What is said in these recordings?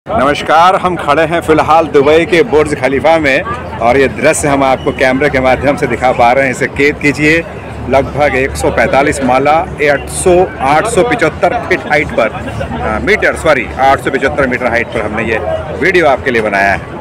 नमस्कार, हम खड़े हैं फिलहाल दुबई के बुर्ज खलीफा में और ये दृश्य हम आपको कैमरे के माध्यम से दिखा पा रहे हैं। इसे कैद कीजिए। लगभग 145 माला 875 फीट हाइट पर 875 मीटर हाइट पर हमने ये वीडियो आपके लिए बनाया है।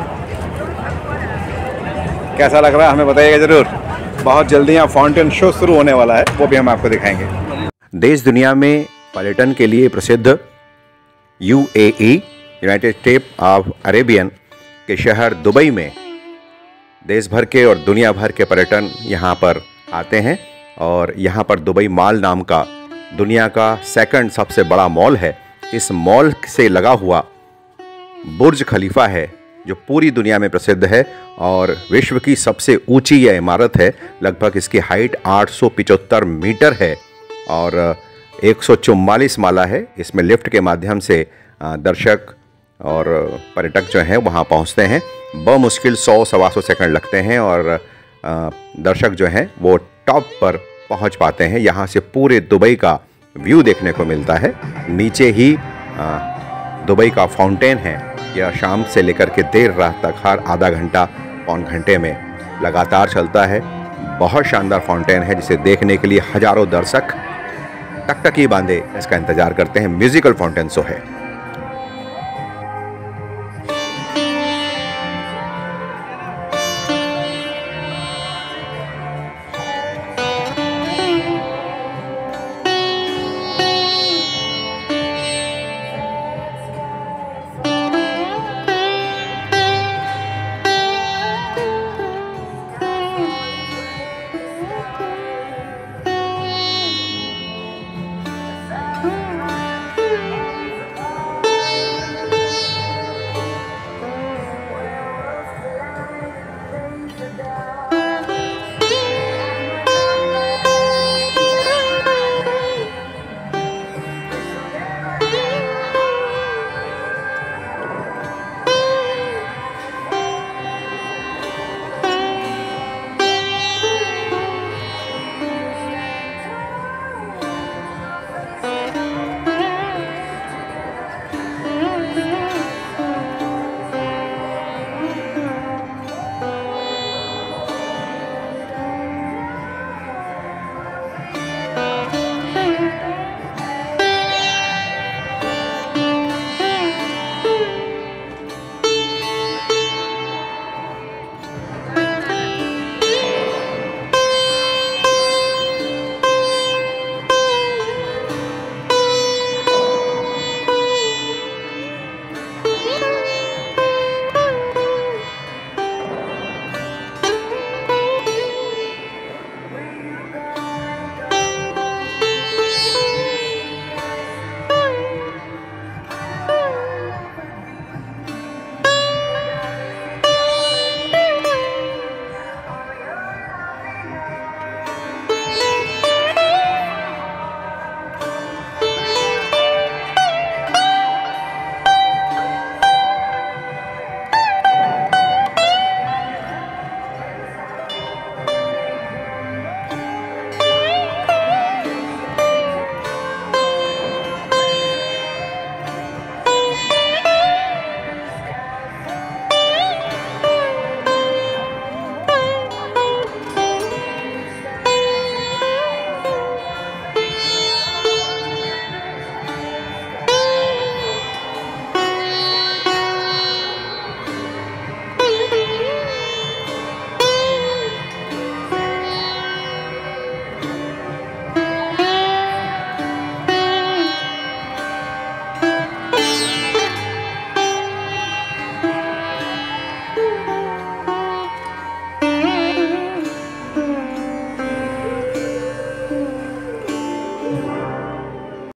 कैसा लग रहा है हमें बताइएगा ज़रूर। बहुत जल्दी यहाँ फाउंटेन शो शुरू होने वाला है, वो भी हम आपको दिखाएंगे। देश दुनिया में पर्यटन के लिए प्रसिद्ध UAE United State of Arabian के शहर दुबई में देश भर के और दुनिया भर के पर्यटन यहाँ पर आते हैं और यहाँ पर दुबई मॉल नाम का दुनिया का सेकंड सबसे बड़ा मॉल है। इस मॉल से लगा हुआ बुर्ज खलीफा है जो पूरी दुनिया में प्रसिद्ध है और विश्व की सबसे ऊंची यह इमारत है। लगभग इसकी हाइट 875 मीटर है और 144 माला है। इसमें लिफ्ट के माध्यम से दर्शक और पर्यटक जो हैं वहाँ पहुँचते हैं। बमुश्किल 100-125 सेकंड लगते हैं और दर्शक जो हैं वो टॉप पर पहुँच पाते हैं। यहाँ से पूरे दुबई का व्यू देखने को मिलता है। नीचे ही दुबई का फाउंटेन है। यह शाम से लेकर के देर रात तक हर आधा घंटा पौन घंटे में लगातार चलता है। बहुत शानदार फाउंटेन है जिसे देखने के लिए हज़ारों दर्शक टकटकी बांधे इसका इंतज़ार करते हैं। म्यूज़िकल फाउंटेन शो है।